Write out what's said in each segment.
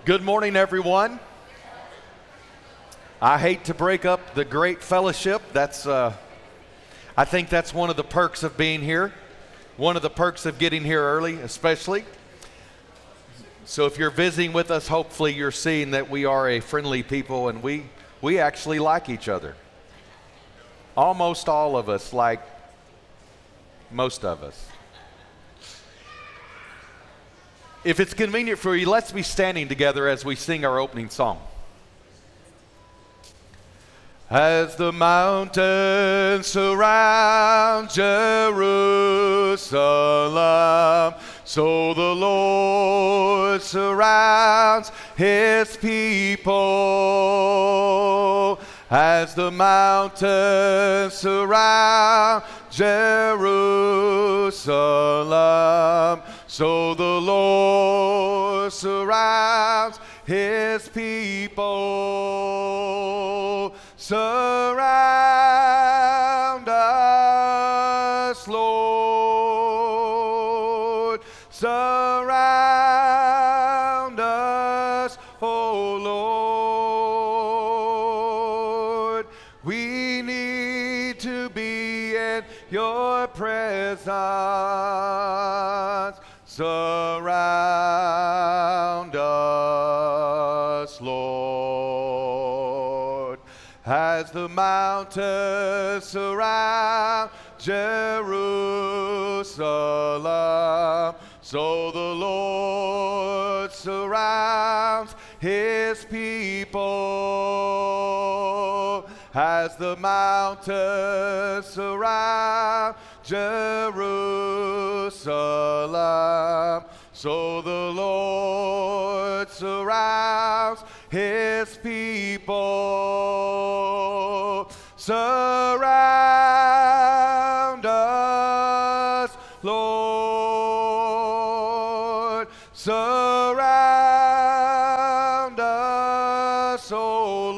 Good morning, everyone. I hate to break up the great fellowship. I think that's one of the perks of being here. One of the perks of getting here early, especially. So if you're visiting with us, hopefully you're seeing that we are a friendly people and we actually like each other. Almost all of us like most of us. If it's convenient for you, let's be standing together as we sing our opening song. As the mountains surround Jerusalem, so the Lord surrounds his people. As the mountains surround Jerusalem, so the Lord surrounds his people. Surround us, Lord. Surround us, O Lord. We need to be in your presence. Surround us, Lord. As the mountains surround Jerusalem, so the Lord surrounds his people. As the mountains surround Jerusalem, so the Lord surrounds his people. Surround us, Lord. Surround us, O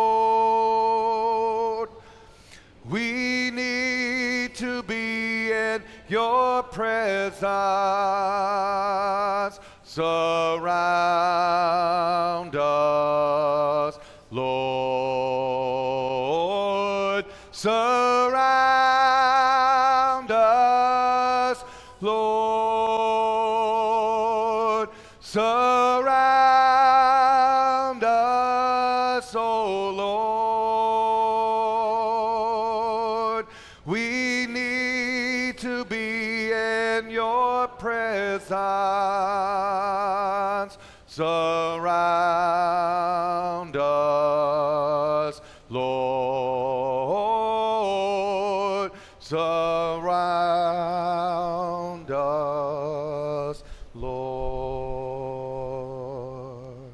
Lord. We need to be in your presence. Surround us, Lord. Surround us, Lord. Surround us, O Lord. We need to be in your presence. Surround us, Lord. Surround us, Lord.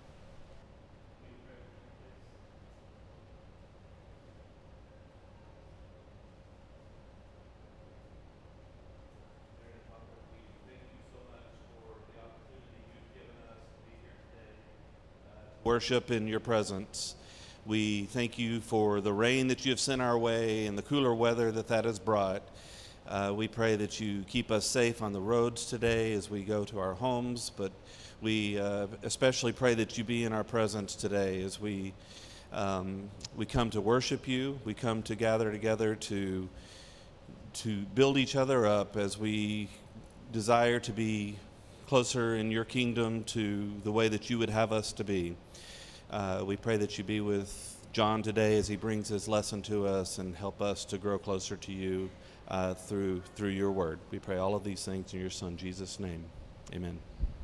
Worship in your presence. We thank you for the rain that you have sent our way and the cooler weather that has brought. We pray that you keep us safe on the roads today as we go to our homes, but we especially pray that you be in our presence today as we come to worship you. We come to gather together to build each other up as we desire to be closer in your kingdom to the way that you would have us to be. We pray that you be with John today as he brings his lesson to us and help us to grow closer to you through your word. We pray all of these things in your Son, Jesus' name. Amen.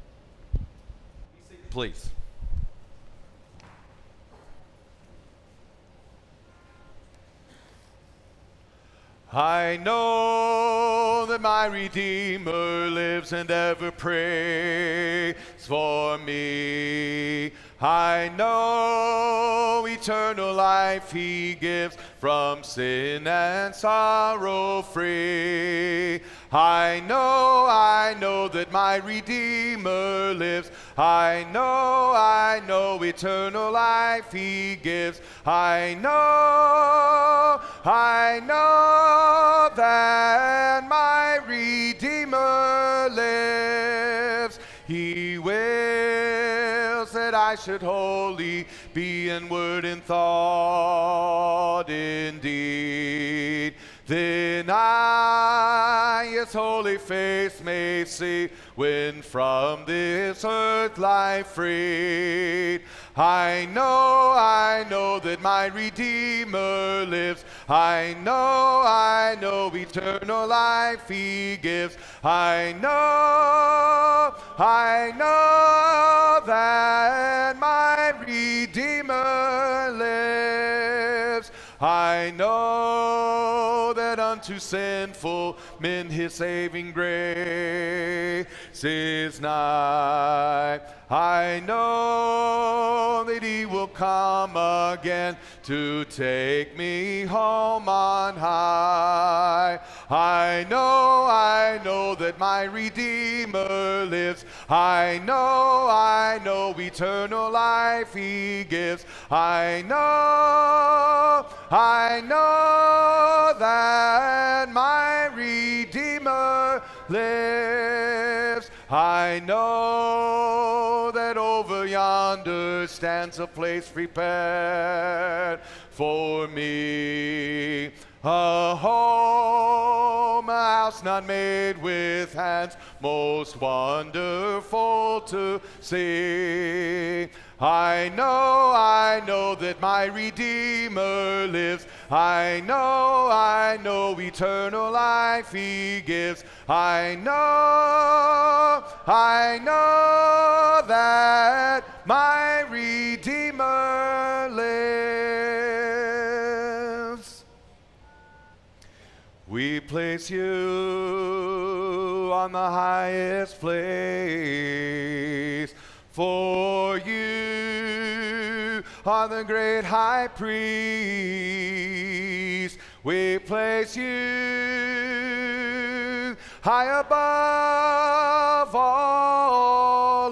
Please. I know that my Redeemer lives and ever prays for me. I know eternal life he gives, from sin and sorrow free. I know that my Redeemer lives. I know eternal life he gives. I know that my Redeemer lives. He wills that I should wholly be in word and thought and deed. Then I His holy face may see, when from this earth life freed. I know that my Redeemer lives. I know eternal life He gives. I know that my Redeemer lives. I know that unto sinful men His saving grace is nigh. I know that He will come again to take me home on high. I know that my Redeemer lives. I know eternal life He gives. I know that my Redeemer lives. I know that over yonder stands a place prepared for me, a home, a house not made with hands, most wonderful to see. I know that my Redeemer lives. I know eternal life He gives. I know that my Redeemer lives. We place you on the highest place, for you are the great high priest. We place you high above all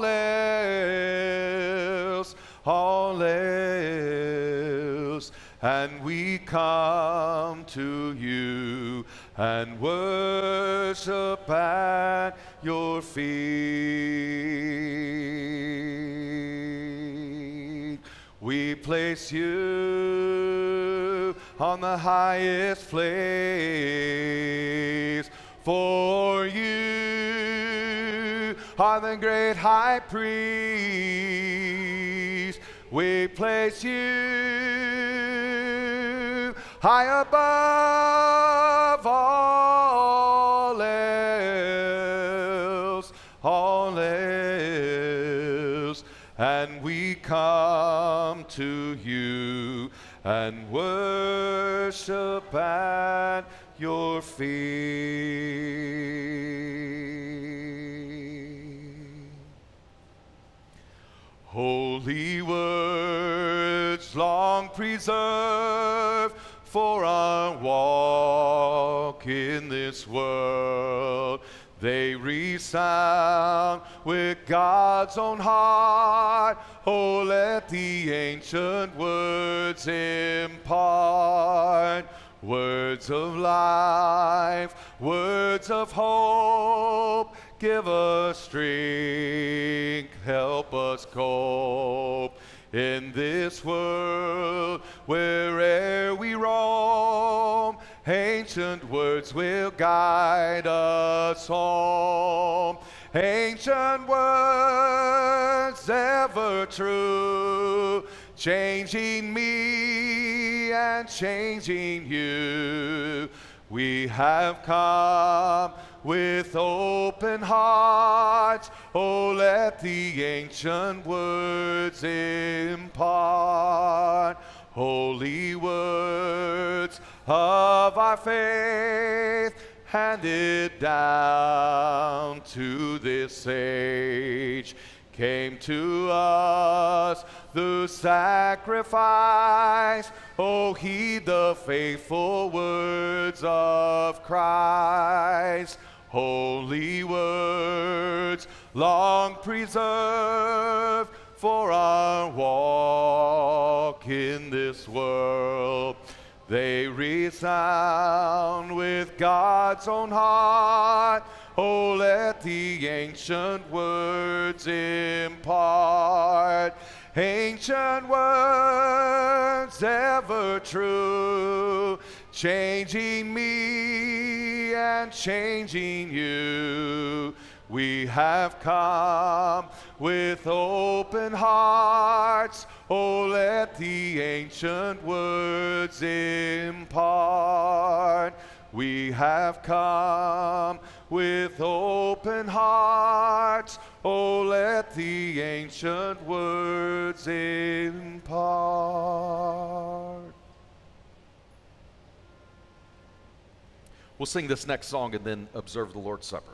else, and we come to you and worship at your feet. We place you on the highest place, for you are the great high priest. We place you high above all else, and we come to you and worship at your feet. Holy words long preserved for our walk in this world, they resound with God's own heart. Oh, let the ancient words impart words of life, words of hope. Give us strength, help us cope in this world where'er we roam. Ancient words will guide us home. Ancient words ever true, changing me and changing you. We have come with open hearts. Oh, let the ancient words impart holy words of our faith, handed down to this age. Came to us the sacrifice. Oh, heed the faithful words of Christ. Holy words long preserved for our walk in this world. They resound with God's own heart. Oh, let the ancient words impart. Ancient words ever true, changing me and changing you. We have come with open hearts. Oh, let the ancient words impart. We have come with open hearts. Oh, let the ancient words impart. We'll sing this next song and then observe the Lord's Supper.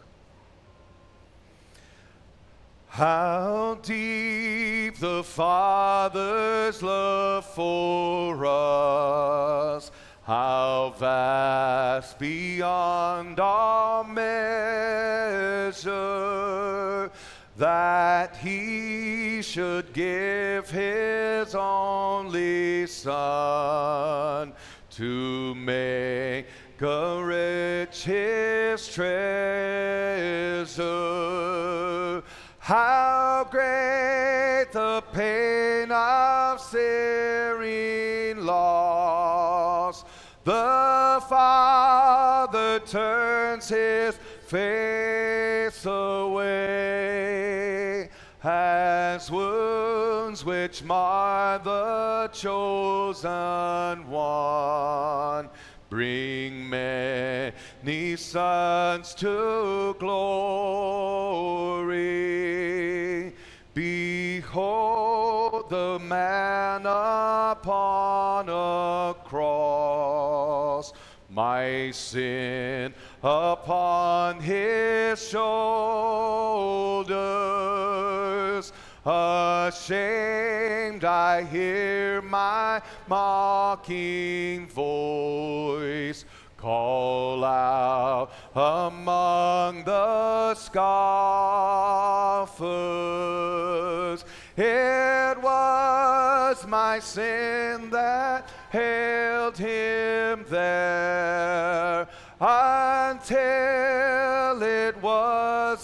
How deep the Father's love for us, how vast beyond our measure, that He should give His only Son to make rich His treasure. How great the pain of searing loss! The Father turns His face away, as wounds which mar the chosen one bring many sons to glory. Behold the man upon a cross, my sin upon His shoulders. Ashamed, I hear my mocking voice call out among the scoffers. It was my sin that held Him there until it was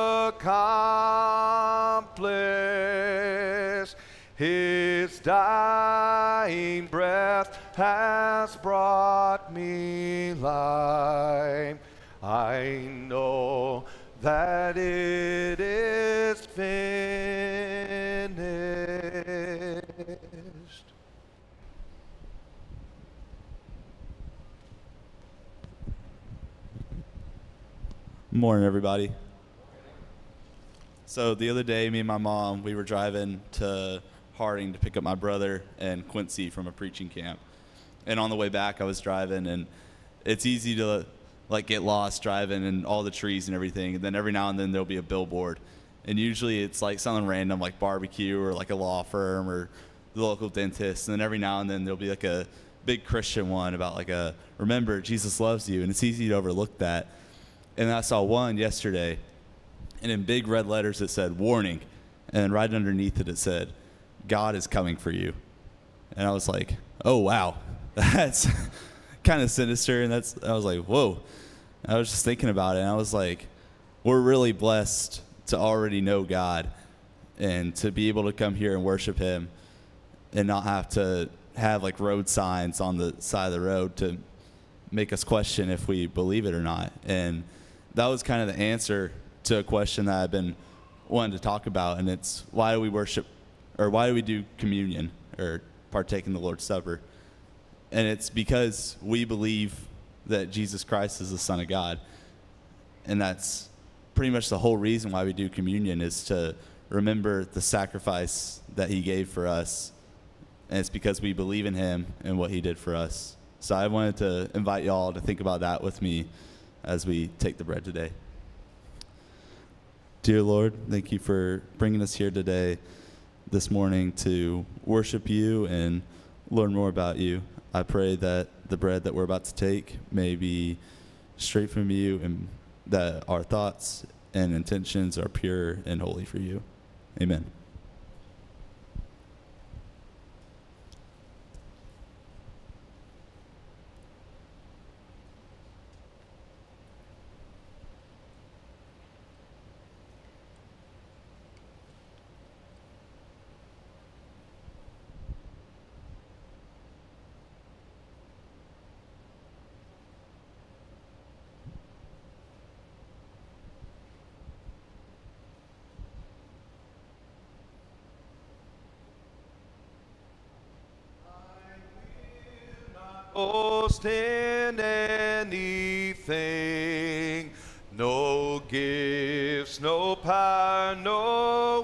accomplished. His dying breath has brought me life. I know that it is finished. Morning, everybody. So the other day, me and my mom, we were driving to Harding to pick up my brother and Quincy from a preaching camp. And on the way back, I was driving, and it's easy to like get lost driving and all the trees and everything. And then every now and then there'll be a billboard, and usually it's like something random like barbecue or like a law firm or the local dentist. And then every now and then there'll be like a big Christian one about like a remember Jesus loves you, and it's easy to overlook that. And I saw one yesterday, and in big red letters it said warning, and right underneath it said God is coming for you. And I was like, oh wow, that's kind of sinister. And I was like, whoa. I was just thinking about it, and I was like, we're really blessed to already know God and to be able to come here and worship Him and not have to have like road signs on the side of the road to make us question if we believe it or not. And that was kind of the answer to a question that I've been wanting to talk about, and it's why do we worship, or why do we do communion or partake in the Lord's Supper? And it's because we believe that Jesus Christ is the Son of God, and that's pretty much the whole reason why we do communion, is to remember the sacrifice that He gave for us, and it's because we believe in Him and what He did for us. So I wanted to invite y'all to think about that with me as we take the bread today. Dear Lord, thank You for bringing us here today, this morning, to worship You and learn more about You. I pray that the bread that we're about to take may be straight from You, and that our thoughts and intentions are pure and holy for You. Amen. boast in anything. No gifts, no power, no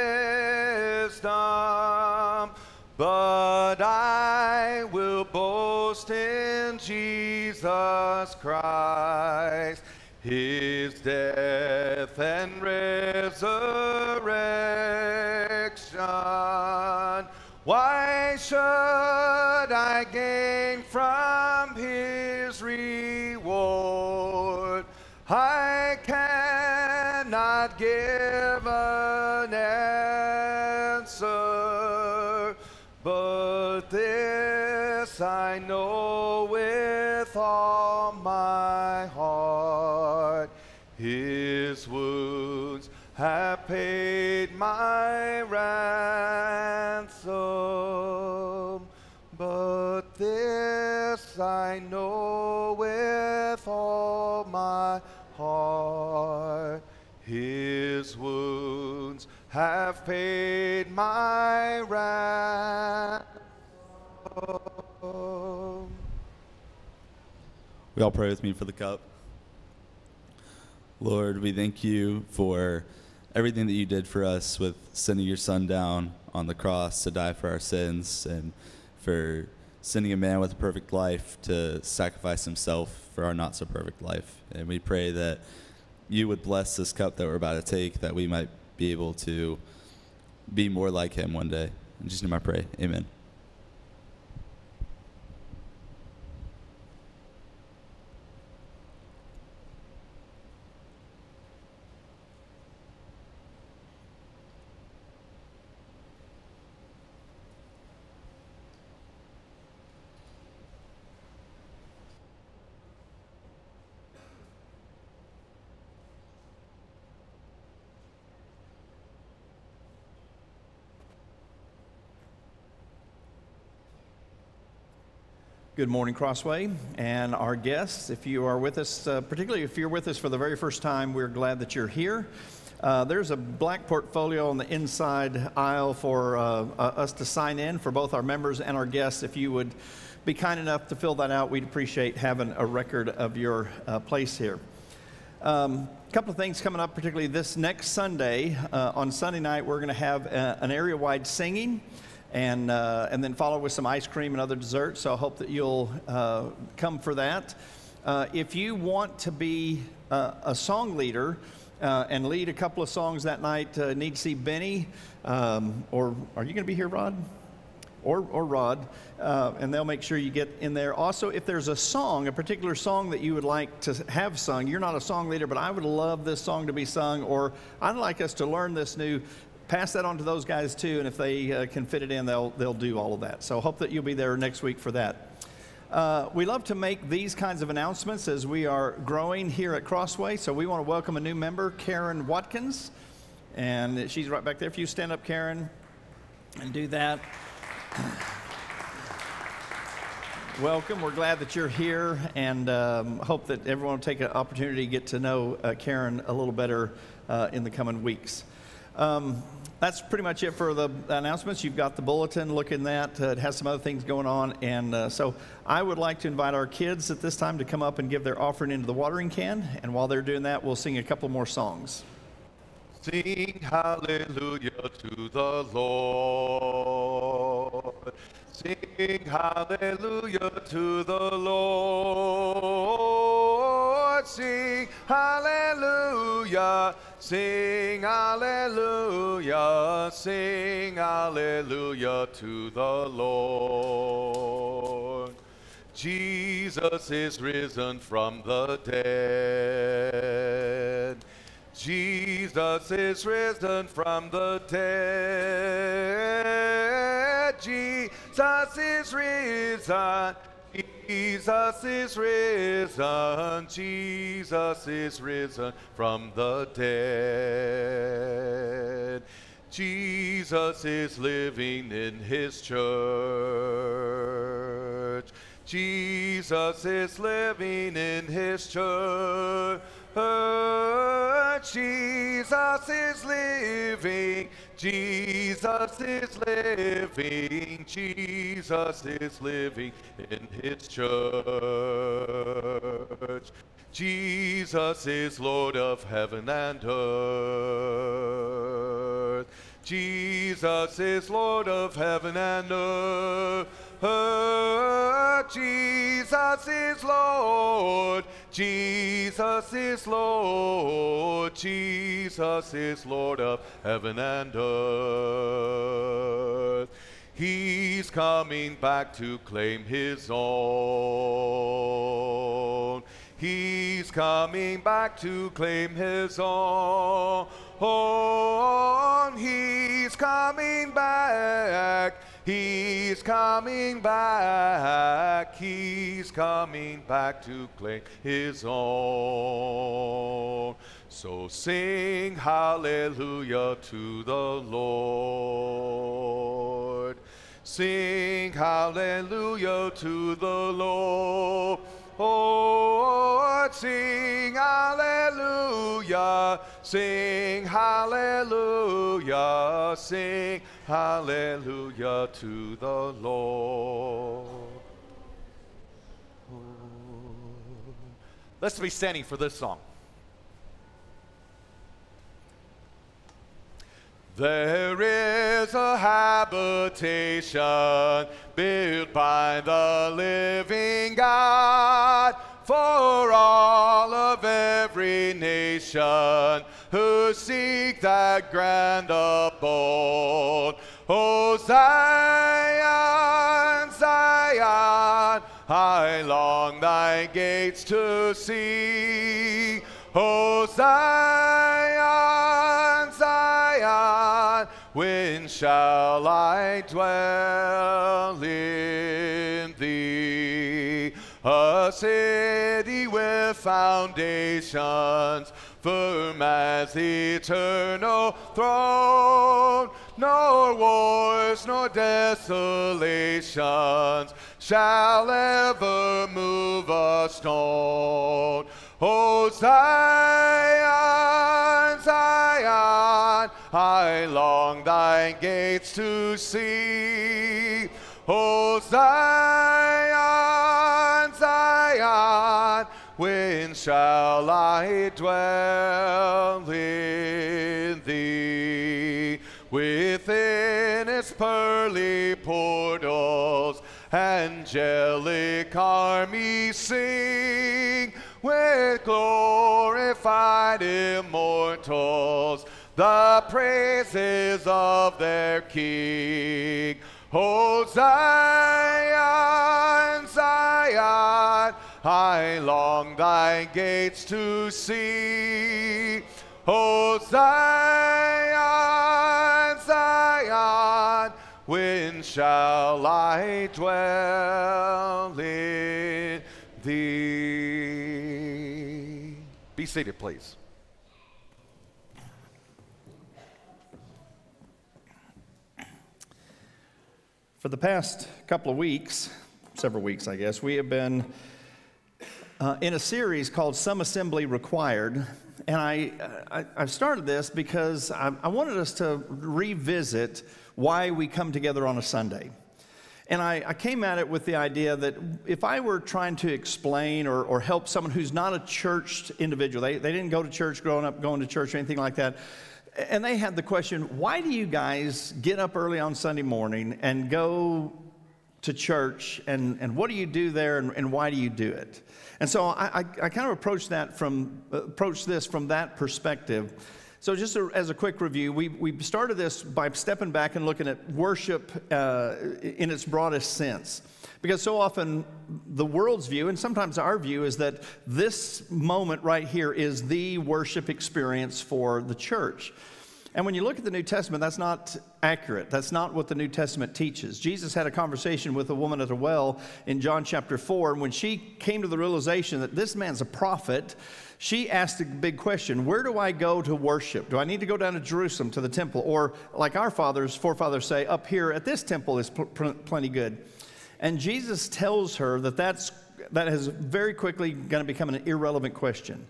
wisdom, but I will boast in Jesus Christ, his death and resurrection. Why should I gain from his reward? I cannot give an answer, but this I know with all my heart. His wounds have paid my ransom, but this I know with all my heart. His wounds have paid my ransom. We all pray with me for the cup. Lord, we thank you for everything that you did for us with sending your son down on the cross to die for our sins, and for sending a man with a perfect life to sacrifice himself for our not so perfect life. And we pray that you would bless this cup that we're about to take, that we might be able to be more like him one day. In Jesus' name I pray, amen. Good morning, Crossway, and our guests. If you are with us, particularly if you're with us for the very first time, we're glad that you're here. There's a black portfolio on the inside aisle for us to sign in for both our members and our guests. If you would be kind enough to fill that out, we'd appreciate having a record of your place here. A couple of things coming up, particularly this next Sunday. On Sunday night, we're going to have an area-wide singing, and then follow with some ice cream and other desserts. So I hope that you'll come for that. If you want to be a song leader and lead a couple of songs that night, need to see Benny, or are you going to be here, Rod? Or Rod, and they'll make sure you get in there. Also, if there's a song, a particular song that you would like to have sung, you're not a song leader, but I would love this song to be sung, or I'd like us to learn this new, pass that on to those guys too, and if they can fit it in, they'll do all of that. So hope that you'll be there next week for that. We love to make these kinds of announcements as we are growing here at Crossway. So we want to welcome a new member, Karen Watkins, and she's right back there. If you stand up, Karen, and do that. Welcome. We're glad that you're here, and hope that everyone will take an opportunity to get to know Karen a little better in the coming weeks. That's pretty much it for the announcements. You've got the bulletin. Look in that. It has some other things going on. And so I would like to invite our kids at this time to come up and give their offering into the watering can. And while they're doing that, we'll sing a couple more songs. Sing hallelujah to the Lord. Sing hallelujah to the Lord. Sing hallelujah. Sing hallelujah. Sing hallelujah to the Lord. Jesus is risen from the dead. Jesus is risen from the dead. Jesus is risen. Jesus is risen. Jesus is risen from the dead. Jesus is living in his church. Jesus is living in his church. Jesus is living. Jesus is living, Jesus is living in his church. Jesus is Lord of heaven and earth. Jesus is Lord of heaven and earth. Jesus is Lord. Jesus is Lord. Jesus is Lord of heaven and earth. He's coming back to claim his own. He's coming back to claim his own. He's coming back. He's coming back. He's coming back to claim his own. So sing hallelujah to the Lord. Sing hallelujah to the Lord. Sing hallelujah, sing hallelujah, sing hallelujah to the Lord. Let's be standing for this song. There is a habitation built by the living God for all of every nation who seek that grand abode. O Zion, Zion, I long thy gates to see. O Zion, Zion, when shall I dwell in thee? A city with foundations firm as the eternal throne, nor wars nor desolations shall ever move a stone. O Zion, Zion, I long thy gates to see. O Zion, Zion, when shall I dwell in thee? Within its pearly portals, angelic armies sing, with glorified immortals, the praises of their King. O Zion, Zion, I long thy gates to see. O Zion, Zion, when shall I dwell in thee? Be seated, please. For the past couple of weeks, several weeks I guess, we have been in a series called Some Assembly Required. And I've started this because I wanted us to revisit why we come together on a Sunday. And I came at it with the idea that if I were trying to explain or help someone who's not a churched individual, they didn't go to church growing up, going to church or anything like that, and they had the question, why do you guys get up early on Sunday morning and go to church, and what do you do there, and why do you do it? And so I kind of approached this from that perspective. So just as a quick review, we started this by stepping back and looking at worship in its broadest sense. Because so often the world's view, and sometimes our view, is that this moment right here is the worship experience for the church. And when you look at the New Testament, that's not accurate. That's not what the New Testament teaches. Jesus had a conversation with a woman at a well in John chapter 4, and when she came to the realization that this man's a prophet, she asked a big question: where do I go to worship? Do I need to go down to Jerusalem to the temple? Or like our forefathers say, up here at this temple is plenty good. And Jesus tells her that is very quickly going to become an irrelevant question.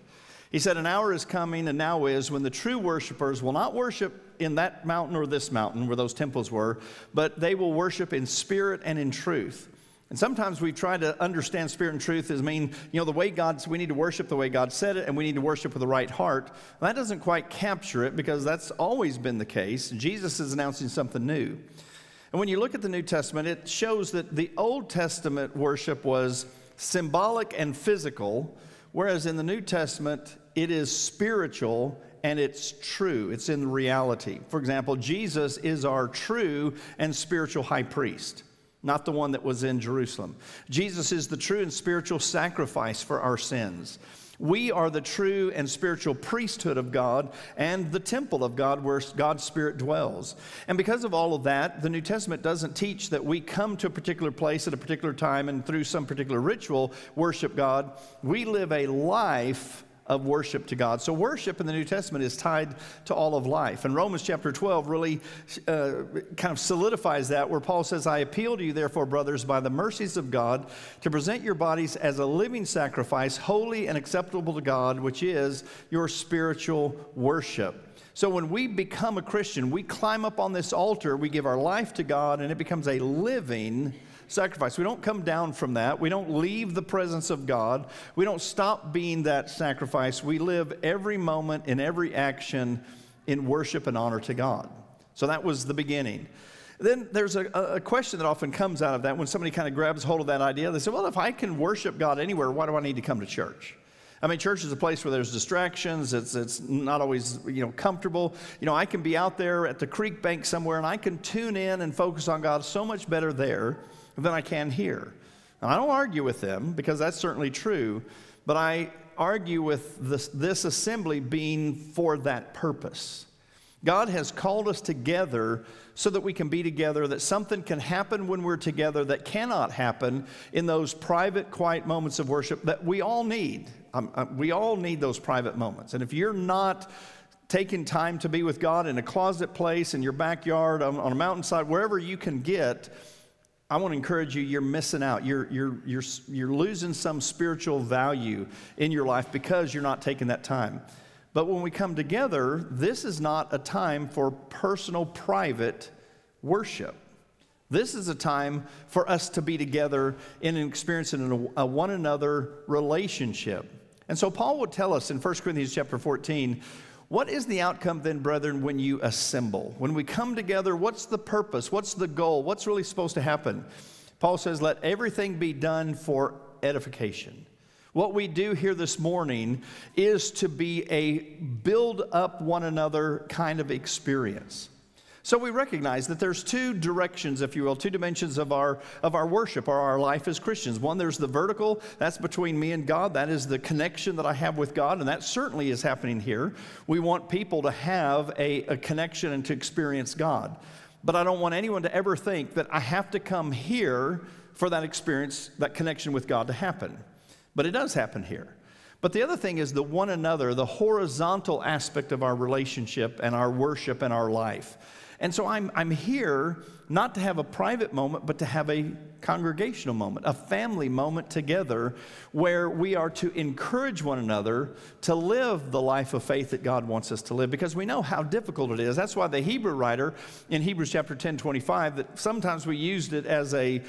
He said, an hour is coming and now is when the true worshipers will not worship in that mountain or this mountain where those temples were, but they will worship in spirit and in truth. And sometimes we try to understand spirit and truth as mean, the way we need to worship the way God said it, and we need to worship with the right heart. That doesn't quite capture it because that's always been the case. Jesus is announcing something new. And when you look at the New Testament, it shows that the Old Testament worship was symbolic and physical, whereas in the New Testament, it is spiritual and it's true. It's in reality. For example, Jesus is our true and spiritual high priest, not the one that was in Jerusalem. Jesus is the true and spiritual sacrifice for our sins. We are the true and spiritual priesthood of God and the temple of God where God's Spirit dwells. And because of all of that, the New Testament doesn't teach that we come to a particular place at a particular time and through some particular ritual worship God. We live a life of worship to God. So worship in the New Testament is tied to all of life. And Romans chapter 12 really kind of solidifies that, where Paul says, I appeal to you, therefore, brothers, by the mercies of God, to present your bodies as a living sacrifice, holy and acceptable to God, which is your spiritual worship. So when we become a Christian, we climb up on this altar, we give our life to God, and it becomes a living sacrifice. We don't come down from that. We don't leave the presence of God. We don't stop being that sacrifice. We live every moment in every action in worship and honor to God. So that was the beginning. Then there's a question that often comes out of that when somebody kind of grabs hold of that idea. They say, well, if I can worship God anywhere, why do I need to come to church? I mean, church is a place where there's distractions. It's not always, comfortable. I can be out there at the creek bank somewhere, and I can tune in and focus on God so much better there than I can here. And I don't argue with them, because that's certainly true, but I argue with this assembly being for that purpose. God has called us together so that we can be together, that something can happen when we're together that cannot happen in those private, quiet moments of worship that we all need. We all need those private moments. And if you're not taking time to be with God in a closet place, in your backyard, on a mountainside, wherever you can get, I want to encourage you, you're missing out. You're losing some spiritual value in your life because you're not taking that time. But when we come together, this is not a time for personal, private worship. This is a time for us to be together in an experience in a one another relationship. And so Paul would tell us in 1 Corinthians chapter 14, what is the outcome then, brethren, when you assemble? When we come together, what's the purpose? What's the goal? What's really supposed to happen? Paul says, let everything be done for edification. What we do here this morning is to be a build up one another kind of experience. So we recognize that there's two directions, if you will, two dimensions of our worship or our life as Christians. One, there's the vertical, that's between me and God. That is the connection that I have with God, and that certainly is happening here. We want people to have a connection and to experience God. But I don't want anyone to ever think that I have to come here for that experience, that connection with God to happen. But it does happen here. But the other thing is the one another, the horizontal aspect of our relationship and our worship and our life. And so I'm here not to have a private moment, but to have a congregational moment, a family moment together where we are to encourage one another to live the life of faith that God wants us to live, because we know how difficult it is. That's why the Hebrew writer in Hebrews chapter 10:25, that sometimes we used it as a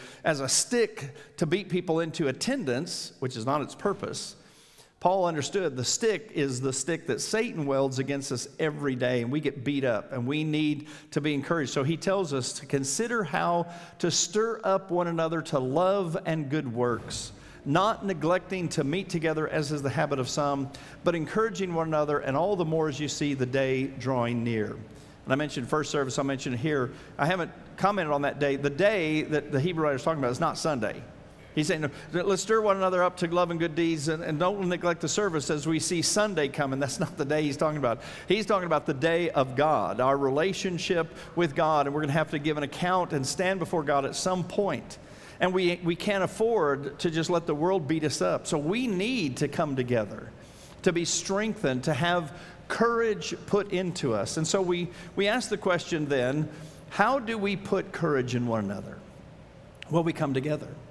stick to beat people into attendance, which is not its purpose. Paul understood the stick is the stick that Satan wields against us every day, and we get beat up, and we need to be encouraged. So he tells us to consider how to stir up one another to love and good works, not neglecting to meet together as is the habit of some, but encouraging one another, and all the more as you see the day drawing near. And I mentioned first service, I mentioned it here. I haven't commented on that day. The day that the Hebrew writer is talking about is not Sunday. He's saying, let's stir one another up to love and good deeds, and don't neglect the service as we see Sunday coming. That's not the day he's talking about. He's talking about the day of God, our relationship with God, and we're going to have to give an account and stand before God at some point. And we can't afford to just let the world beat us up. So we need to come together, to be strengthened, to have courage put into us. And so we ask the question then, how do we put courage in one another? Well, we come together.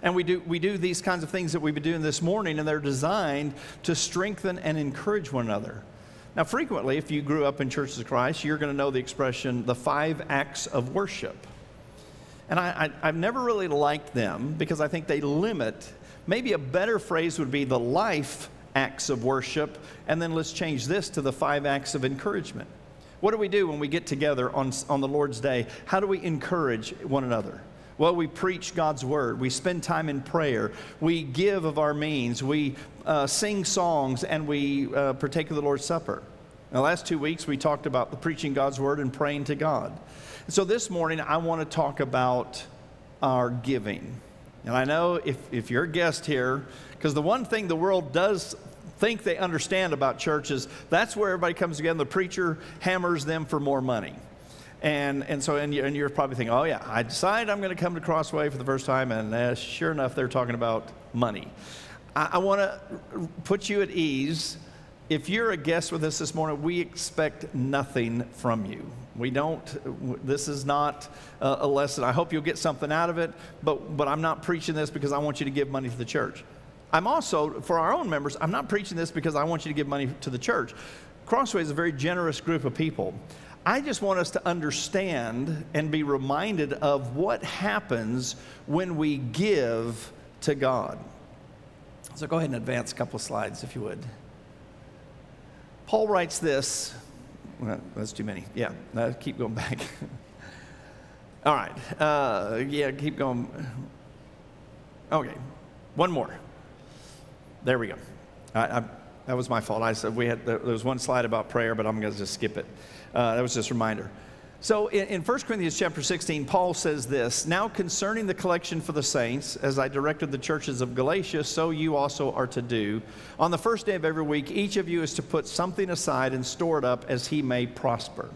And we do these kinds of things that we've been doing this morning, and they're designed to strengthen and encourage one another. Now, frequently, if you grew up in Churches of Christ, you're going to know the expression, the 5 acts of worship. And I've never really liked them because I think they limit. Maybe a better phrase would be the life acts of worship, and then let's change this to the 5 acts of encouragement. What do we do when we get together on the Lord's Day? How do we encourage one another? Well, we preach God's Word. We spend time in prayer. We give of our means. We sing songs, and we partake of the Lord's Supper. In the last 2 weeks, we talked about the preaching God's Word and praying to God. So this morning, I want to talk about our giving. And I know if you're a guest here, because the one thing the world does think they understand about churches, that's where everybody comes together and the preacher hammers them for more money. And you're probably thinking, oh yeah, I decided I'm going to come to Crossway for the first time, and sure enough, they're talking about money. I want to put you at ease. If you're a guest with us this morning, we expect nothing from you. We don't, this is not a lesson. I hope you'll get something out of it, but I'm not preaching this because I want you to give money to the church. I'm also, for our own members, I'm not preaching this because I want you to give money to the church. Crossway is a very generous group of people. I just want us to understand and be reminded of what happens when we give to God. So go ahead and advance a couple of slides if you would. Paul writes this. Well, that's too many. Yeah, keep going back. All right. Yeah, keep going. Okay, one more. There we go. That was my fault. I said there was one slide about prayer, but I'm going to just skip it. That was just a reminder. So in 1 Corinthians chapter 16, Paul says this, "Now concerning the collection for the saints, as I directed the churches of Galatia, so you also are to do. On the first day of every week, each of you is to put something aside and store it up as he may prosper."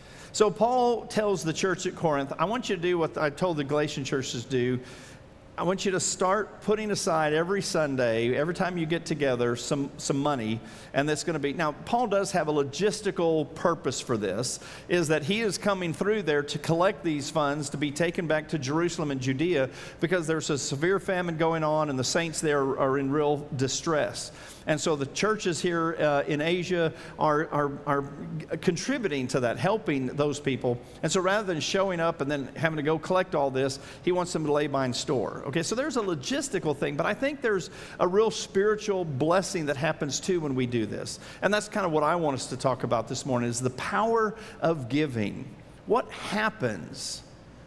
So Paul tells the church at Corinth, I want you to do what I told the Galatian churches to do. I want you to start putting aside every Sunday, every time you get together, some money, and that's going to be... Now, Paul does have a logistical purpose for this, is that he is coming through there to collect these funds to be taken back to Jerusalem and Judea because there's a severe famine going on and the saints there are in real distress. And so the churches here in Asia are contributing to that, helping those people. And so rather than showing up and then having to go collect all this, he wants them to lay by in store. Okay, so there's a logistical thing, but I think there's a real spiritual blessing that happens too when we do this. And that's kind of what I want us to talk about this morning, is the power of giving. What happens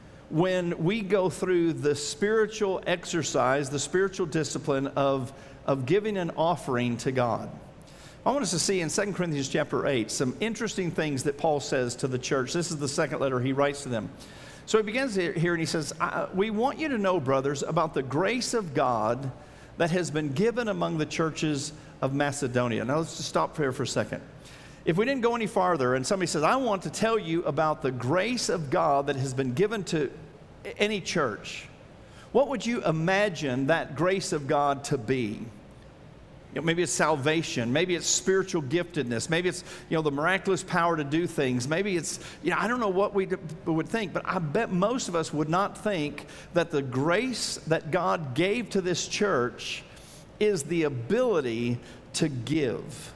when we go through the spiritual exercise, the spiritual discipline of giving an offering to God? I want us to see in 2 Corinthians chapter 8 some interesting things that Paul says to the church. This is the second letter he writes to them. So he begins here and he says, "We want you to know, brothers, about the grace of God that has been given among the churches of Macedonia." Now let's just stop here for a second. If we didn't go any farther and somebody says, "I want to tell you about the grace of God that has been given to any church," what would you imagine that grace of God to be? You know, maybe it's salvation. Maybe it's spiritual giftedness. Maybe it's, the miraculous power to do things. Maybe it's, I don't know what we would think, but I bet most of us would not think that the grace that God gave to this church is the ability to give.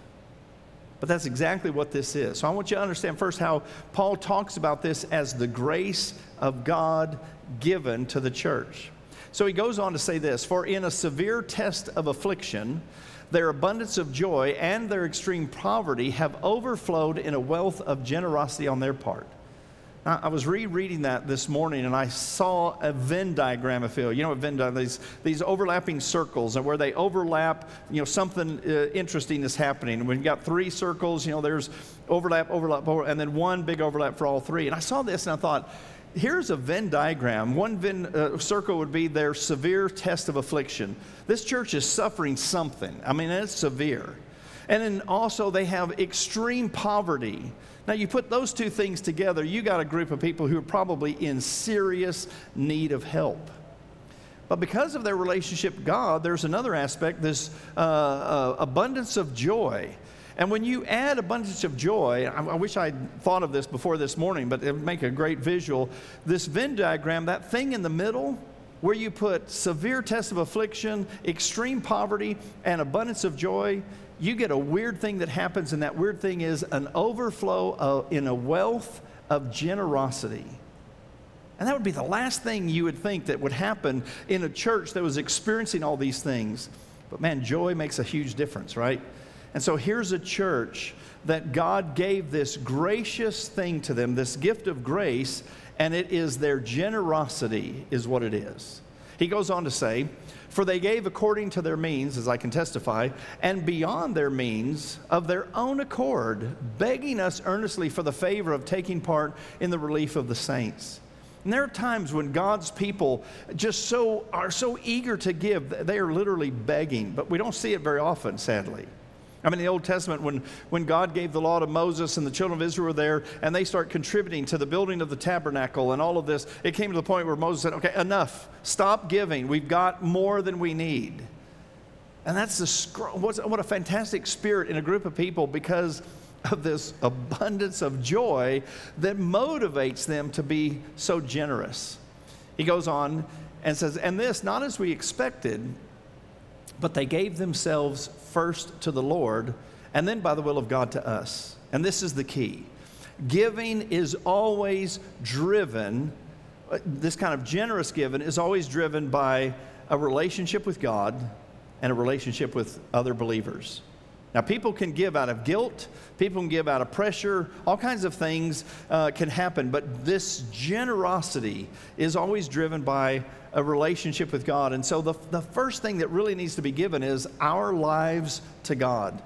But that's exactly what this is. So I want you to understand first how Paul talks about this as the grace of God given to the church. So he goes on to say this, "For in a severe test of affliction, their abundance of joy and their extreme poverty have overflowed in a wealth of generosity on their part." Now, I was rereading that this morning, and I saw a Venn diagram, if you will. You know what Venn diagram, these overlapping circles, and where they overlap, something interesting is happening. When you've got 3 circles, there's overlap, and then one big overlap for all 3. And I saw this, and I thought, here's a Venn diagram. One Venn circle would be their severe test of affliction. This church is suffering something. I mean, it's severe. And then also they have extreme poverty. Now, you put those two things together, you got a group of people who are probably in serious need of help. But because of their relationship with God, there's another aspect, this abundance of joy. And when you add abundance of joy, I wish I'd thought of this before this morning, but it would make a great visual. This Venn diagram, that thing in the middle, where you put severe test of affliction, extreme poverty, and abundance of joy, you get a weird thing that happens, and that weird thing is an overflow in a wealth of generosity. And that would be the last thing you would think that would happen in a church that was experiencing all these things. But man, joy makes a huge difference, right? And so here's a church that God gave this gracious thing to them, this gift of grace, and it is their generosity is what it is. He goes on to say, for they gave according to their means, as I can testify, and beyond their means of their own accord, begging us earnestly for the favor of taking part in the relief of the saints. And there are times when God's people just are so eager to give, they are literally begging, but we don't see it very often, sadly. I mean, in the Old Testament, when God gave the law to Moses and the children of Israel were there, and they start contributing to the building of the tabernacle and all of this, it came to the point where Moses said, okay, enough, stop giving. We've got more than we need. And that's what a fantastic spirit in a group of people, because of this abundance of joy that motivates them to be so generous. He goes on and says, and this, not as we expected, but they gave themselves first to the Lord, and then by the will of God to us. And this is the key. Giving is always driven, this kind of generous giving is always driven by a relationship with God and a relationship with other believers. Now, people can give out of guilt, people can give out of pressure, all kinds of things can happen, but this generosity is always driven by a relationship with God. And so the first thing that really needs to be given is our lives to God.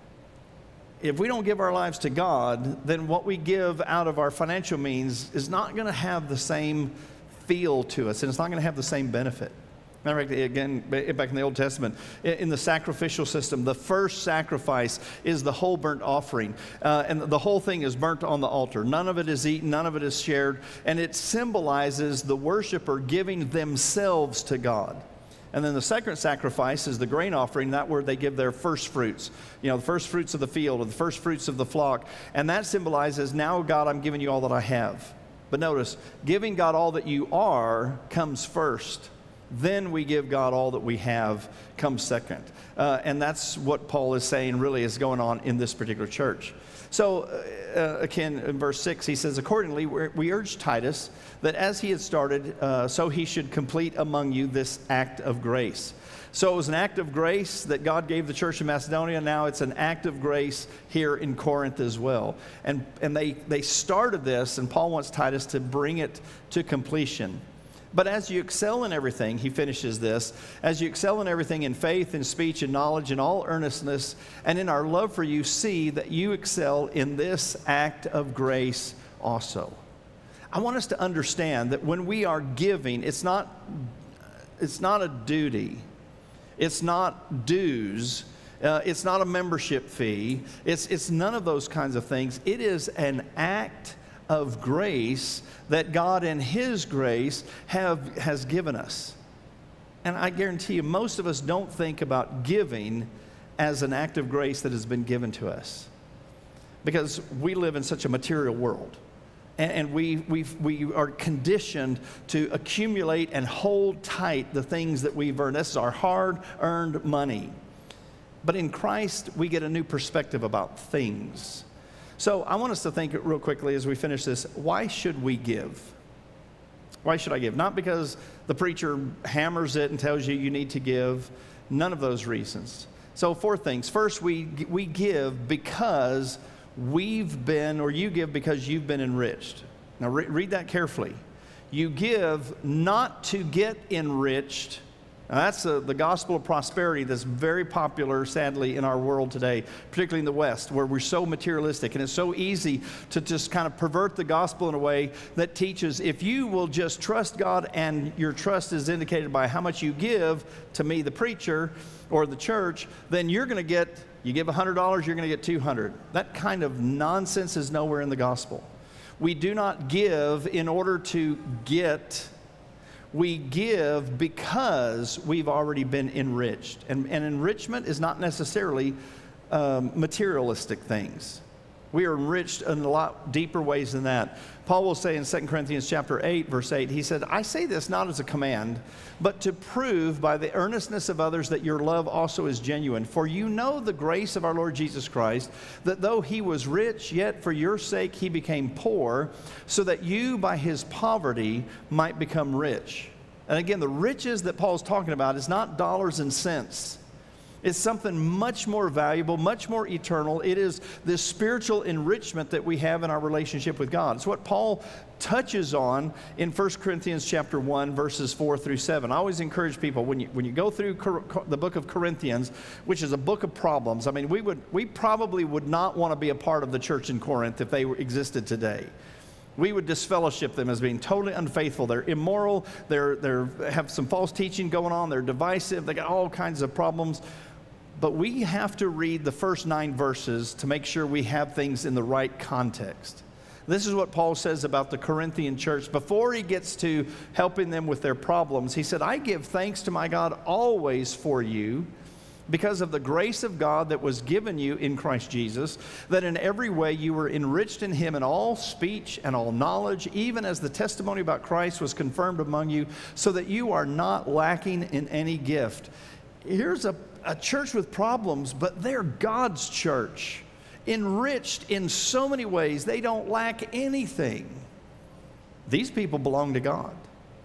If we don't give our lives to God, then what we give out of our financial means is not going to have the same feel to us, and it's not going to have the same benefit. Remember, again, back in the Old Testament, in the sacrificial system, the first sacrifice is the whole burnt offering. And the whole thing is burnt on the altar. None of it is eaten, none of it is shared. And it symbolizes the worshiper giving themselves to God. And then the second sacrifice is the grain offering, that where they give their first fruits. You know, the first fruits of the field or the first fruits of the flock. And that symbolizes, now God, I'm giving you all that I have. But notice, giving God all that you are comes first. Then we give God all that we have comes second. And that's what Paul is saying really is going on in this particular church. So again, in verse 6, he says, accordingly, we urge Titus that as he had started, so he should complete among you this act of grace. So it was an act of grace that God gave the church in Macedonia. Now it's an act of grace here in Corinth as well. And they started this, and Paul wants Titus to bring it to completion. But as you excel in everything, he finishes this, as you excel in everything in faith, in speech, in knowledge, in all earnestness, and in our love for you, see that you excel in this act of grace also. I want us to understand that when we are giving, it's not a duty. It's not dues. It's not a membership fee. It's none of those kinds of things. It is an act of grace that God in His grace has given us. And I guarantee you, most of us don't think about giving as an act of grace that has been given to us, because we live in such a material world. And we are conditioned to accumulate and hold tight the things that we've earned. This is our hard-earned money. But in Christ, we get a new perspective about things. So I want us to think real quickly as we finish this, why should we give? Why should I give? Not because the preacher hammers it and tells you need to give. None of those reasons. So 4 things. First, we give because we've been, or you give because you've been enriched. Now read that carefully. You give not to get enriched. Now that's the gospel of prosperity that's very popular, sadly, in our world today, particularly in the West, where we're so materialistic. And it's so easy to just kind of pervert the gospel in a way that teaches if you will just trust God, and your trust is indicated by how much you give to me, the preacher, or the church, then you're going to get, you give $100, you're going to get $200. That kind of nonsense is nowhere in the gospel. We do not give in order to get. We give because we've already been enriched. And enrichment is not necessarily materialistic things. We are enriched in a lot deeper ways than that. Paul will say in 2 Corinthians chapter 8, verse 8, he said, I say this not as a command, but to prove by the earnestness of others that your love also is genuine. For you know the grace of our Lord Jesus Christ, that though he was rich, yet for your sake he became poor, so that you by his poverty might become rich. And again, the riches that Paul's talking about is not dollars and cents. It's something much more valuable, much more eternal. It is this spiritual enrichment that we have in our relationship with God. It's what Paul touches on in 1 Corinthians chapter 1, verses 4 through 7. I always encourage people, when you go through the book of Corinthians, which is a book of problems, I mean, we probably would not want to be a part of the church in Corinth if they existed today. We would disfellowship them as being totally unfaithful. They're immoral. They have some false teaching going on. They're divisive. They got all kinds of problems. But we have to read the first 9 verses to make sure we have things in the right context. This is what Paul says about the Corinthian church. Before he gets to helping them with their problems, he said, I give thanks to my God always for you, because of the grace of God that was given you in Christ Jesus, that in every way you were enriched in him in all speech and all knowledge, even as the testimony about Christ was confirmed among you, so that you are not lacking in any gift. Here's a church with problems, but they're God's church, enriched in so many ways. They don't lack anything. These people belong to God.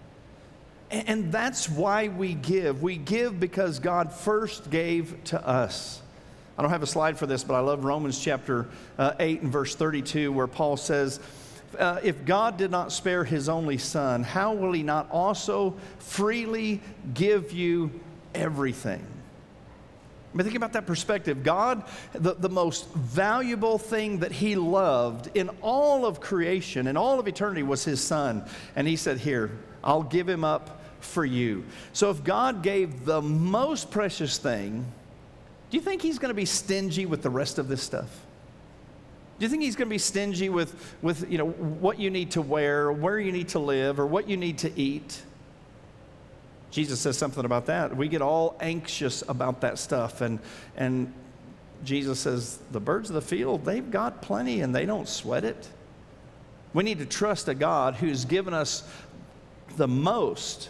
And that's why we give. We give because God first gave to us. I don't have a slide for this, but I love Romans chapter 8 and verse 32, where Paul says, if God did not spare his only son, how will he not also freely give you everything? I mean, think about that perspective. God, the most valuable thing that he loved in all of creation, in all of eternity, was his son. And he said, here, I'll give him up for you. So if God gave the most precious thing, do you think he's going to be stingy with the rest of this stuff? Do you think he's going to be stingy with what you need to wear, or where you need to live, or what you need to eat? Jesus says something about that. We get all anxious about that stuff. And Jesus says, the birds of the field, they've got plenty and they don't sweat it. We need to trust a God who's given us the most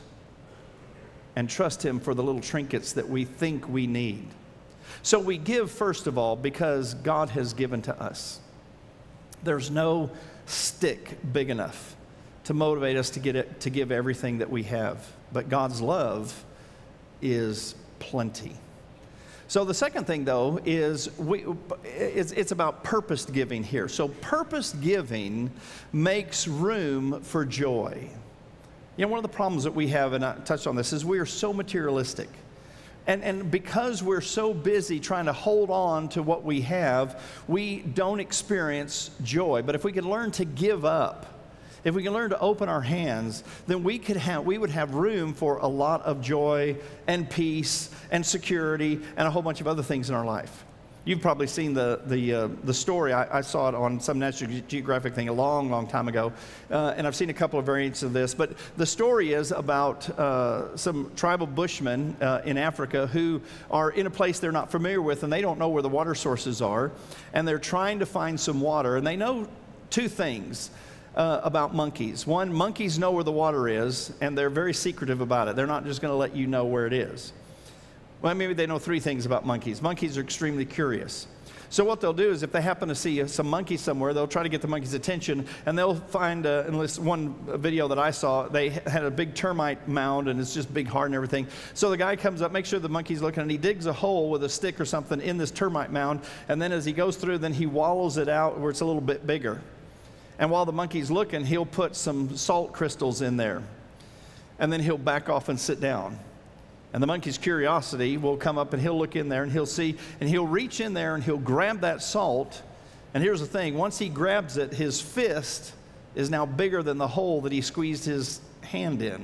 and trust him for the little trinkets that we think we need. So we give, first of all, because God has given to us. There's no stick big enough to motivate us to give everything that we have. But God's love is plenty. So the second thing, though, is it's about purposed giving here. So purposed giving makes room for joy. You know, one of the problems that we have, and I touched on this, is we are so materialistic. And because we're so busy trying to hold on to what we have, we don't experience joy. But if we could learn to give up, if we can learn to open our hands, then we would have room for a lot of joy and peace and security and a whole bunch of other things in our life. You've probably seen the story. I saw it on some National Geographic thing a long, long time ago, and I've seen a couple of variants of this. But the story is about some tribal bushmen in Africa who are in a place they're not familiar with, and they don't know where the water sources are, and they're trying to find some water. And they know 2 things about monkeys. One, monkeys know where the water is, and they're very secretive about it. They're not just going to let you know where it is. Well, maybe they know 3 things about monkeys. Monkeys are extremely curious. So what they'll do is if they happen to see some monkeys somewhere, they'll try to get the monkey's attention, and they'll find, in this one video that I saw, they had a big termite mound, and it's just big, hard and everything. So the guy comes up, makes sure the monkey's looking, and he digs a hole with a stick or something in this termite mound, and then as he goes through, then he wallows it out where it's a little bit bigger. And while the monkey's looking, he'll put some salt crystals in there, and then he'll back off and sit down. And the monkey's curiosity will come up, and he'll look in there, and he'll see, and he'll reach in there, and he'll grab that salt. And here's the thing, once he grabs it, his fist is now bigger than the hole that he squeezed his hand in.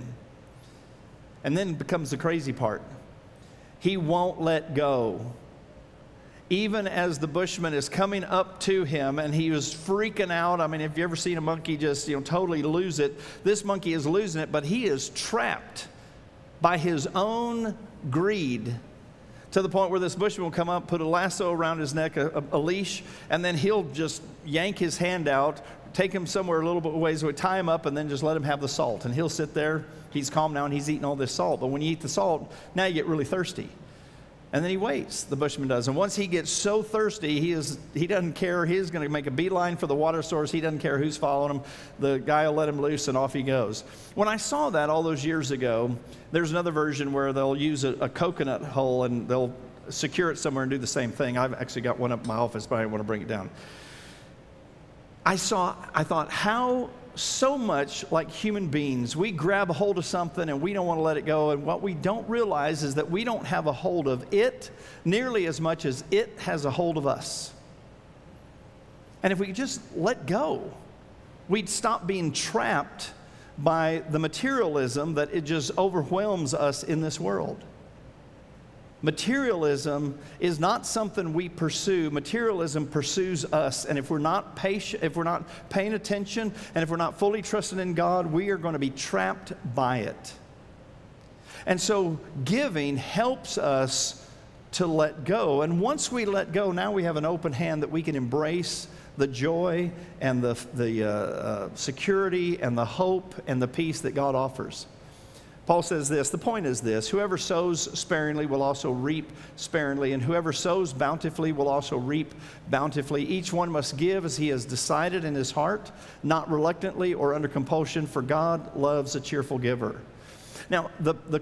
And then becomes the crazy part. He won't let go. Even as the bushman is coming up to him, and he was freaking out. I mean, if you've ever seen a monkey just totally lose it, this monkey is losing it, but he is trapped by his own greed to the point where this bushman will come up, put a lasso around his neck, a leash, and then he'll just yank his hand out, take him somewhere a little bit ways away, tie him up, and then just let him have the salt. And he'll sit there. He's calm now, and he's eating all this salt. But when you eat the salt, now you get really thirsty. And then he waits, the bushman does. And once he gets so thirsty, he doesn't care. He's going to make a beeline for the water source. He doesn't care who's following him. The guy will let him loose, and off he goes. When I saw that all those years ago, there's another version where they'll use a coconut hull, and they'll secure it somewhere and do the same thing. I've actually got one up in my office, but I didn't want to bring it down. I thought, how so much like human beings, we grab a hold of something and we don't want to let it go. And what we don't realize is that we don't have a hold of it nearly as much as it has a hold of us. And if we could just let go, we'd stop being trapped by the materialism that it just overwhelms us in this world. Materialism is not something we pursue. Materialism pursues us. And if we're not patient, if we're not paying attention, and if we're not fully trusting in God, we are going to be trapped by it. And so giving helps us to let go. And once we let go, now we have an open hand that we can embrace the joy and the security and the hope and the peace that God offers. Paul says this, the point is this, whoever sows sparingly will also reap sparingly, and whoever sows bountifully will also reap bountifully. Each one must give as he has decided in his heart, not reluctantly or under compulsion, for God loves a cheerful giver. Now, the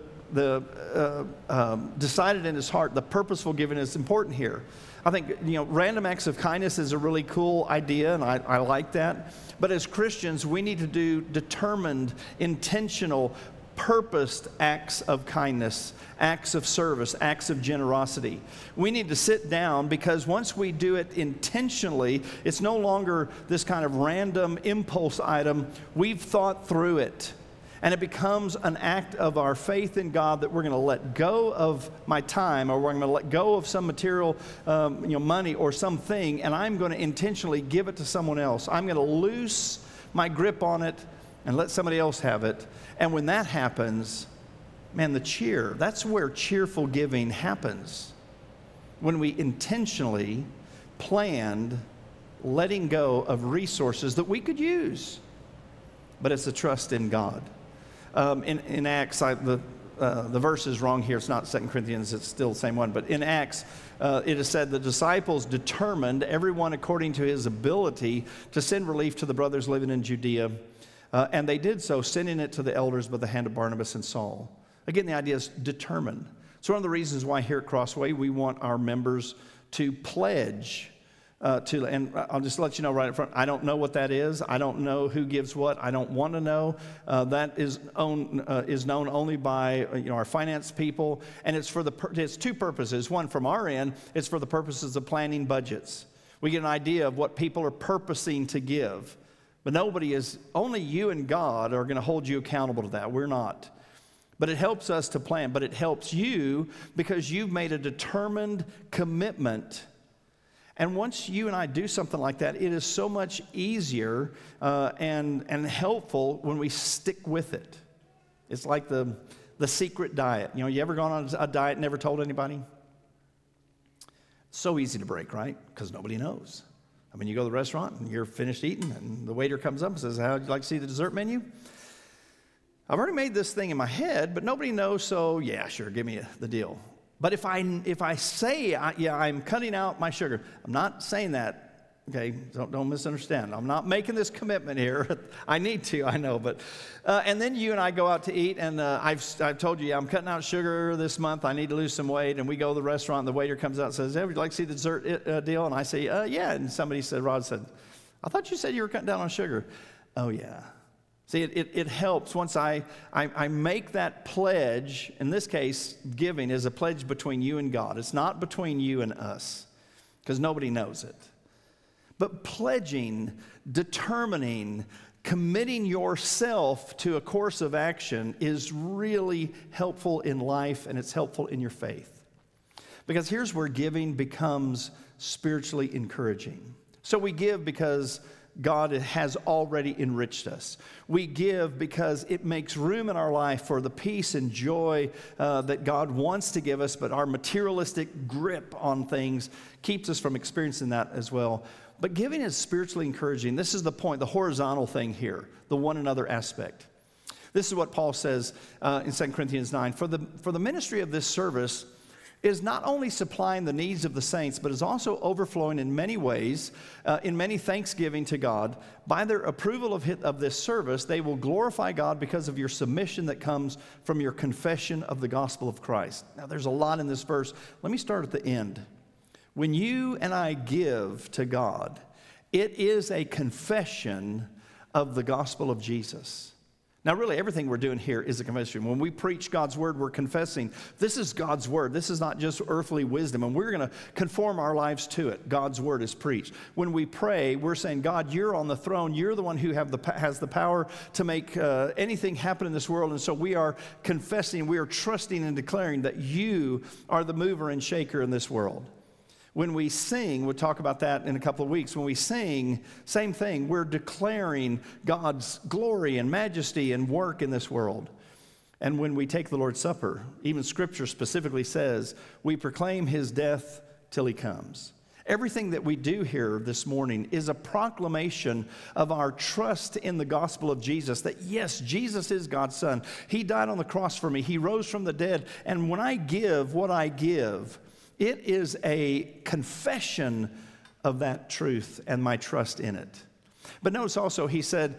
decided in his heart, the purposeful giving is important here. I think, random acts of kindness is a really cool idea, and I like that. But as Christians, we need to do determined, intentional, purposed acts of kindness, acts of service, acts of generosity. We need to sit down, because once we do it intentionally, it's no longer this kind of random impulse item. We've thought through it, and it becomes an act of our faith in God that we're going to let go of my time, or we're going to let go of some material, money or something, and I'm going to intentionally give it to someone else. I'm going to loose my grip on it and let somebody else have it. And when that happens, man, that's where cheerful giving happens. When we intentionally planned letting go of resources that we could use. But it's a trust in God. In Acts, the verse is wrong here. It's not 2 Corinthians, it's still the same one. But in Acts, it is said the disciples determined, everyone according to his ability, to send relief to the brothers living in Judea. And they did so, sending it to the elders by the hand of Barnabas and Saul. Again, the idea is determined. It's one of the reasons why here at Crossway we want our members to pledge and I'll just let you know right up front, I don't know what that is. I don't know who gives what. I don't want to know. That is known only by our finance people, and it's two purposes. One, from our end, it's for the purposes of planning budgets. We get an idea of what people are purposing to give. But only you and God are going to hold you accountable to that. We're not. But it helps us to plan. But it helps you because you've made a determined commitment. And once you and I do something like that, it is so much easier and helpful when we stick with it. It's like the secret diet. You ever gone on a diet and never told anybody? So easy to break, right? Because nobody knows. I mean, you go to the restaurant and you're finished eating and the waiter comes up and says, how'd you like to see the dessert menu? I've already made this thing in my head, but nobody knows, so yeah, sure, give me the deal. But if I say, I'm cutting out my sugar, I'm not saying that, okay? Don't misunderstand. I'm not making this commitment here. I need to, I know, but, and then you and I go out to eat, and I've told you, I'm cutting out sugar this month. I need to lose some weight, and we go to the restaurant, and the waiter comes out and says, hey, would you like to see the dessert deal? And I say, yeah, and Rod said, I thought you said you were cutting down on sugar. Oh, yeah. See, it helps once I make that pledge. In this case, giving is a pledge between you and God. It's not between you and us, because nobody knows it. But pledging, determining, committing yourself to a course of action is really helpful in life, and it's helpful in your faith. Because here's where giving becomes spiritually encouraging. So we give because God has already enriched us. We give because it makes room in our life for the peace and joy that God wants to give us, but our materialistic grip on things keeps us from experiencing that as well. But giving is spiritually encouraging. This is the point, the horizontal thing here, the one another aspect. This is what Paul says in 2 Corinthians 9. For the ministry of this service is not only supplying the needs of the saints, but is also overflowing in many ways, in many thanksgiving to God. By their approval of this service, they will glorify God because of your submission that comes from your confession of the gospel of Christ. Now, there's a lot in this verse. Let me start at the end. When you and I give to God, it is a confession of the gospel of Jesus. Now, really, everything we're doing here is a confession. When we preach God's word, we're confessing this is God's word. This is not just earthly wisdom, and we're going to conform our lives to it. God's word is preached. When we pray, we're saying, God, you're on the throne. You're the one who has the power to make anything happen in this world. And so we are confessing, we are trusting and declaring that you are the mover and shaker in this world. When we sing, we'll talk about that in a couple of weeks. When we sing, same thing. We're declaring God's glory and majesty and work in this world. And when we take the Lord's Supper, even Scripture specifically says, we proclaim his death till he comes. Everything that we do here this morning is a proclamation of our trust in the gospel of Jesus, that yes, Jesus is God's Son. He died on the cross for me. He rose from the dead. And when I give what I give, it is a confession of that truth and my trust in it. But notice also, he said,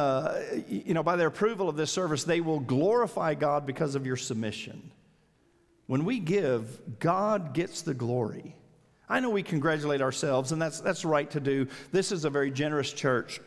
by their approval of this service, they will glorify God because of your submission. When we give, God gets the glory. I know we congratulate ourselves, and that's right to do. This is a very generous church.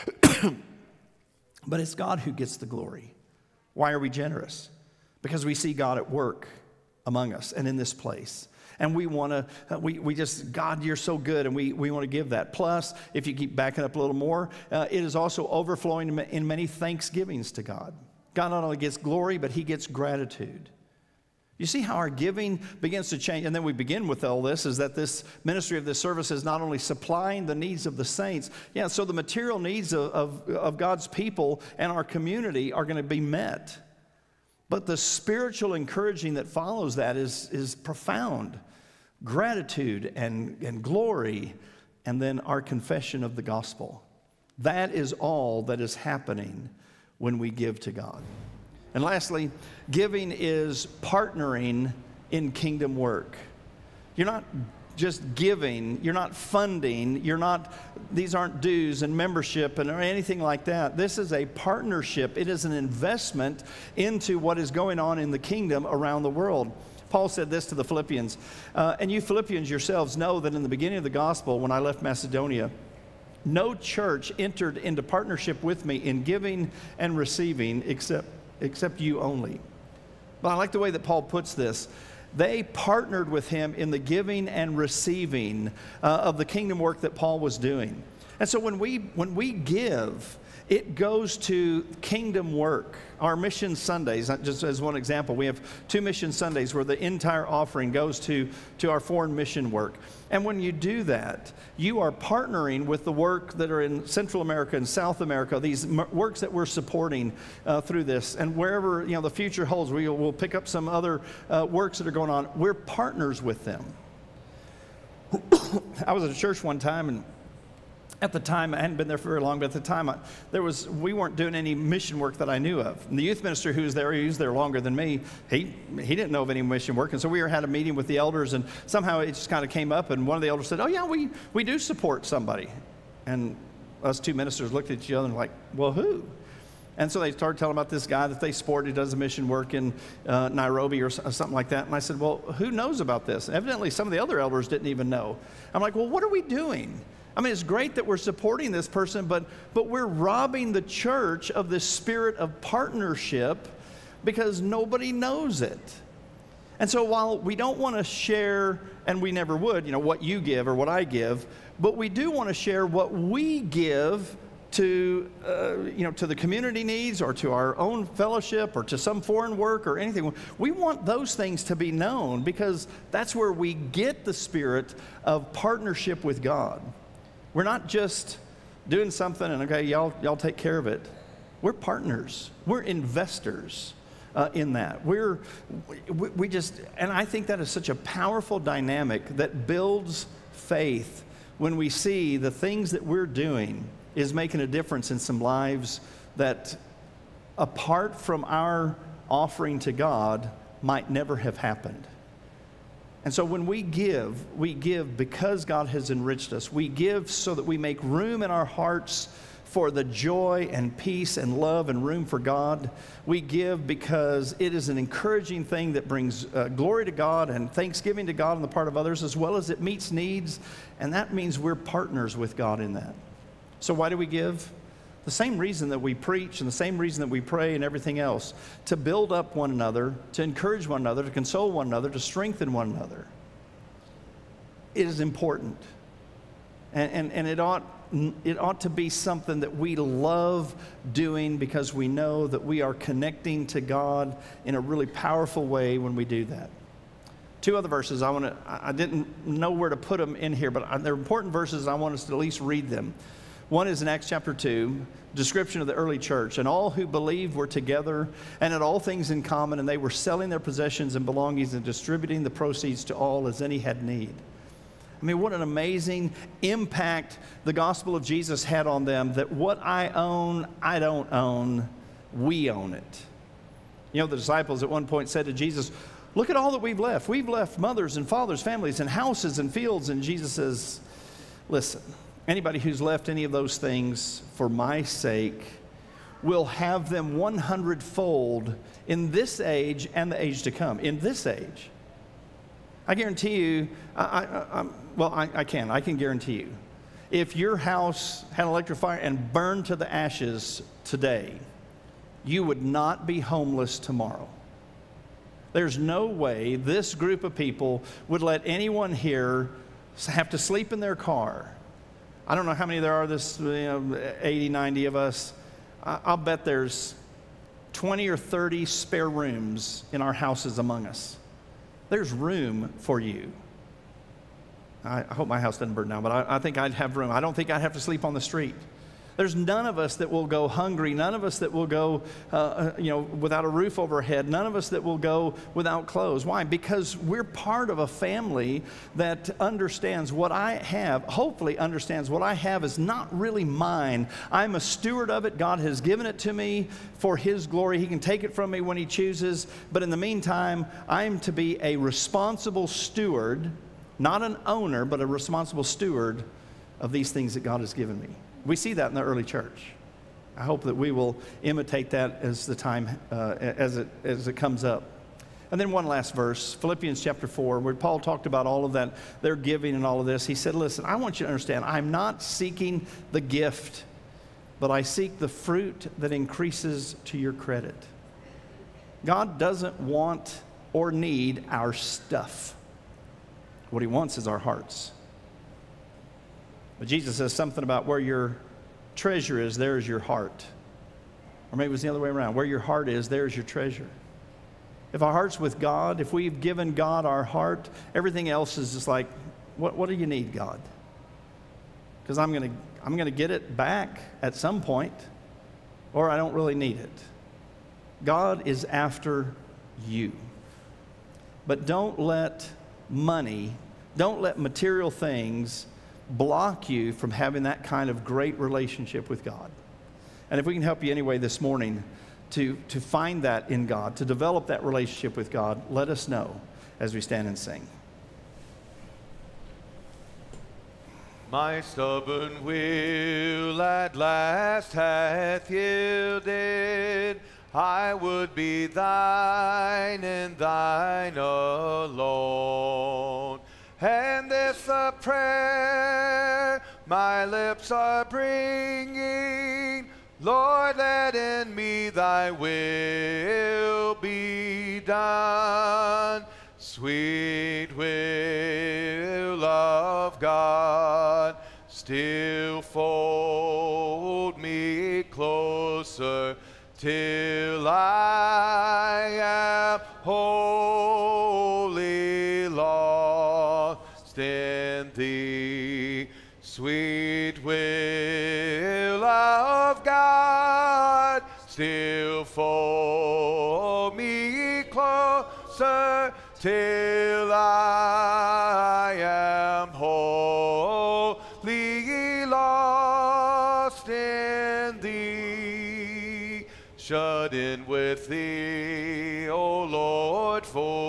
But it's God who gets the glory. Why are we generous? Because we see God at work among us and in this place. And we want to, we just, God, you're so good, and we want to give that. Plus, if you keep backing up a little more, it is also overflowing in many thanksgivings to God. God not only gets glory, but he gets gratitude. You see how our giving begins to change, and then we begin with all this, is that this ministry of this service is not only supplying the needs of the saints, so the material needs of God's people and our community are going to be met. But the spiritual encouraging that follows that is profound. Gratitude and glory, and then our confession of the gospel. That is all that is happening when we give to God. And lastly, giving is partnering in kingdom work. You're not just giving, you're not funding, these aren't dues and membership or anything like that. This is a partnership. It is an investment into what is going on in the kingdom around the world. Paul said this to the Philippians, and you Philippians yourselves know that in the beginning of the gospel, when I left Macedonia, no church entered into partnership with me in giving and receiving except you only. But I like the way that Paul puts this. They partnered with him in the giving and receiving of the kingdom work that Paul was doing. And so when we give, it goes to kingdom work. Our mission Sundays, just as one example, we have 2 mission Sundays where the entire offering goes to our foreign mission work. And when you do that, you are partnering with the work that are in Central America and South America, these works that we're supporting through this. And wherever the future holds, we'll pick up some other works that are going on. We're partners with them. I was at a church one time, and at the time, I hadn't been there for very long, but at the time, we weren't doing any mission work that I knew of. And the youth minister who was there, he was there longer than me, he didn't know of any mission work. And so we had a meeting with the elders, and somehow it just kind of came up, and one of the elders said, oh yeah, we do support somebody. And us 2 ministers looked at each other and like, well, who? And so they started telling about this guy that they support who does the mission work in Nairobi or something like that. And I said, well, who knows about this? And evidently, some of the other elders didn't even know. I'm like, well, what are we doing? I mean, it's great that we're supporting this person, but we're robbing the church of this spirit of partnership because nobody knows it. And so while we don't want to share, and we never would, what you give or what I give, but we do want to share what we give to the community needs or to our own fellowship or to some foreign work or anything. We want those things to be known because that's where we get the spirit of partnership with God. We're not just doing something and, okay, y'all take care of it. We're partners. We're investors in that. We just, and I think that is such a powerful dynamic that builds faith when we see the things that we're doing is making a difference in some lives that, apart from our offering to God, might never have happened. And so when we give because God has enriched us. We give so that we make room in our hearts for the joy and peace and love and room for God. We give because it is an encouraging thing that brings glory to God and thanksgiving to God on the part of others, as well as it meets needs. And that means we're partners with God in that. So why do we give? The same reason that we preach and the same reason that we pray and everything else, to build up one another, to encourage one another, to console one another, to strengthen one another. It is important. And it ought to be something that we love doing because we know that we are connecting to God in a really powerful way when we do that. Two other verses I didn't know where to put them in here, but they're important verses. I want us to at least read them. One is in Acts chapter 2, description of the early church. And all who believed were together and had all things in common, and they were selling their possessions and belongings and distributing the proceeds to all as any had need. I mean, what an amazing impact the gospel of Jesus had on them, that what I own, I don't own, we own it. You know, the disciples at one point said to Jesus, look at all that we've left. We've left mothers and fathers, families and houses and fields. And Jesus says, listen, anybody who's left any of those things for my sake will have them 100-fold in this age and the age to come. In this age. I guarantee you, I can guarantee you, if your house had an electric fire and burned to the ashes today, you would not be homeless tomorrow. There's no way this group of people would let anyone here have to sleep in their car. I don't know how many there are, 80, 90 of us. I'll bet there's 20 or 30 spare rooms in our houses among us. There's room for you. I hope my house doesn't burn down, but I think I'd have room. I don't think I'd have to sleep on the street. There's none of us that will go hungry. None of us that will go, without a roof over our head. None of us that will go without clothes. Why? Because we're part of a family that understands what I have, hopefully understands what I have is not really mine. I'm a steward of it. God has given it to me for His glory. He can take it from me when He chooses. But in the meantime, I'm to be a responsible steward, not an owner, but a responsible steward of these things that God has given me. We see that in the early church. I hope that we will imitate that as the time, as it comes up. And then one last verse, Philippians chapter 4, where Paul talked about all of that, their giving and all of this. He said, listen, I want you to understand, I'm not seeking the gift, but I seek the fruit that increases to your credit. God doesn't want or need our stuff. What He wants is our hearts. But Jesus says something about where your treasure is, there is your heart. Or maybe it was the other way around. Where your heart is, there is your treasure. If our heart's with God, if we've given God our heart, everything else is just like, what do you need, God? Because I'm gonna get it back at some point, or I don't really need it. God is after you. But don't let money, don't let material things block you from having that kind of great relationship with God. And if we can help you anyway this morning to find that in God, to develop that relationship with God, let us know as we stand and sing. My stubborn will at last hath yielded. I would be thine and thine alone. And this a prayer my lips are bringing. Lord, let in me thy will be done. Sweet will of God, still fold me closer till I am wholly lost in thee. Sweet will still fold me closer till I am wholly lost in thee, shut in with thee, O Lord,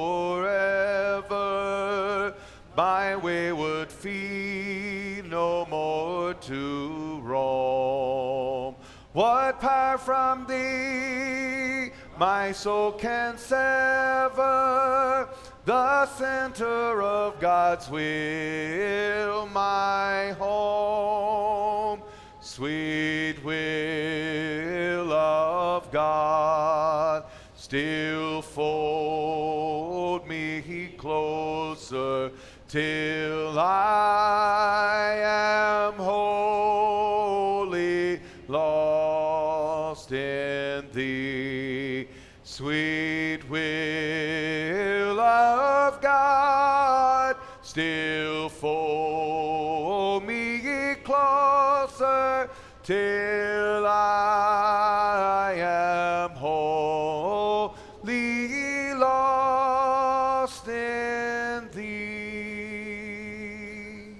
forever. My wayward feet no more to roam. What power from thee my soul can sever? The center of God's will, my home. Sweet will of God, still fold me closer till I am wholly lost in thee. Sweet will of God, still fold me closer till I am wholly lost in thee.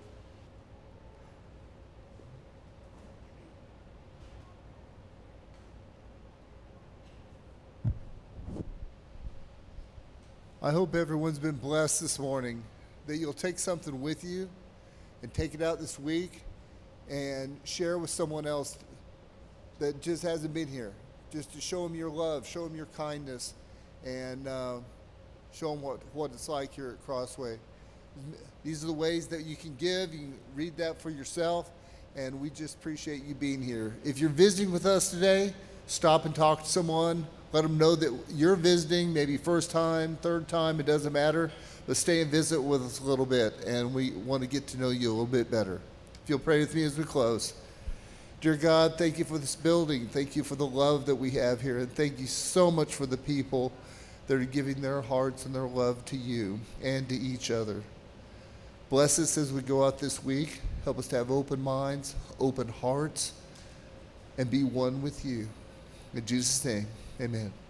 I hope everyone's been blessed this morning, that you'll take something with you and take it out this week and share with someone else that just hasn't been here, just to show them your love, show them your kindness, and show them what it's like here at Crossway. These are the ways that you can give. You can read that for yourself, and we just appreciate you being here. If you're visiting with us today, stop and talk to someone. Let them know that you're visiting, maybe first time, third time, it doesn't matter. But stay and visit with us a little bit, and we want to get to know you a little bit better. If you'll pray with me as we close. Dear God, thank you for this building. Thank you for the love that we have here. And thank you so much for the people that are giving their hearts and their love to you and to each other. Bless us as we go out this week. Help us to have open minds, open hearts, and be one with you. In Jesus' name, amen.